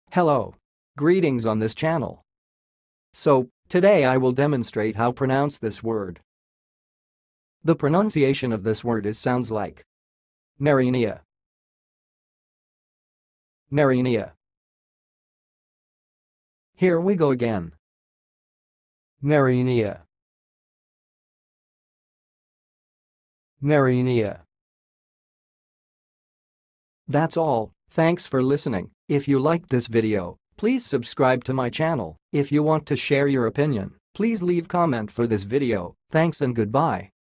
Hello. Greetings on this channel. So, today I will demonstrate how to pronounce this word. The pronunciation of this word sounds like Marynia. Marynia. Here we go again. Marynia. Marynia. That's all. Thanks for listening. If you liked this video, please subscribe to my channel. If you want to share your opinion, please leave comment for this video. Thanks and goodbye.